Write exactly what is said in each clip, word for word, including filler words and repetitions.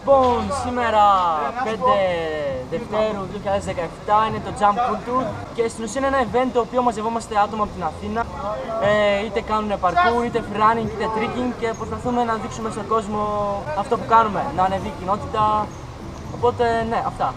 Λοιπόν, σήμερα πέντε Δευτέρου δύο χιλιάδες δεκαεπτά είναι το Jump Pool Tour και στην ουσία είναι ένα event το οποίο μαζευόμαστε άτομα από την Αθήνα, ε, είτε κάνουν parkour, είτε running, είτε tricking και προσπαθούμε να δείξουμε στον κόσμο αυτό που κάνουμε, να ανεβεί η κοινότητα, οπότε ναι, αυτά.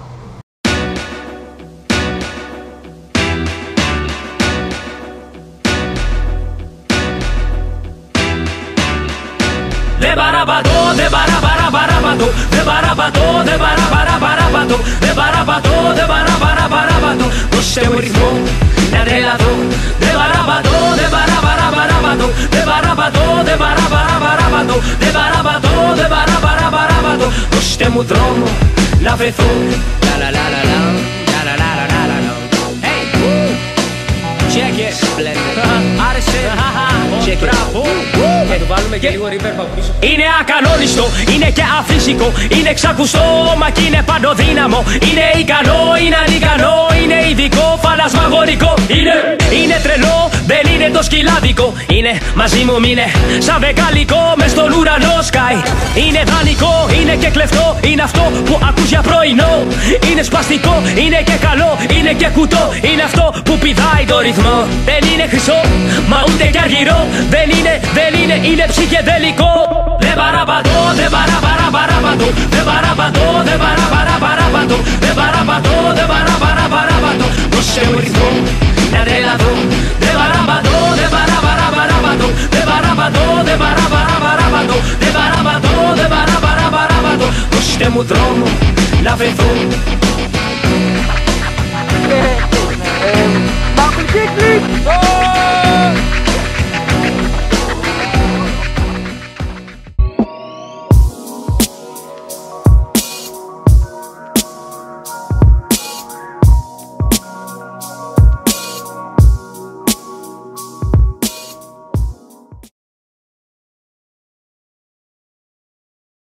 De barabato, de barabarabato, de barabato, de barabarabato, de barabato, de barabarabato, no stiamo in ritmo, ne relato, de barabato, de barabarabato, de barabato, de barabarabato, de barabato, de barabarabato, no stiamo drum, la vedo, la la la la la, la la la la la la. Hey, check it, άρεσε, check it, bravo. Θα το βάλουμε και λίγο reverb από πίσω. Είναι ακανόνιστο, είναι και αφύσικο, είναι ξακουστό, μα κι είναι παντοδύναμο. Είναι ικανό, είναι ανικανό, είναι ειδικό, φαντασμαγορικό. Είναι, είναι τρελό, δεν είναι το σκυλάδικο. Είναι μαζί μου, μείνε σαν βεγγαλικό, μες στον ουρανό σκάει. Είναι δανεικό, είναι και κλεφτό, είναι αυτό που ακούς για πρωινό. Είναι σπαστικό, είναι και καλό, είναι και κουτό. Είναι αυτό που πηδάει το ρυθμό. Δεν είναι χρυσό, μα ούτε και αργυρό. Δεν είναι, δεν είναι, είναι ψυχεδελικό. Δεν παραπατώ, δεν παραπαραπαραπατώ. Δεν παραπατώ, δεν παραπαραπαραπατώ. Δεν παραπατώ, δεν παραπαραπαραπατώ. No sé un ritmo, να τρελαθώ. Δεν παραπατώ, δεν παραπαραπαραπατώ. Δεν παραπατώ, δεν παραπαραπαραπατώ. Δεν παραπατώ, δεν παραπαραπαραπατώ. Δώστε μου δρόμο, να βρεθώ. Μάκουλ κύκλι!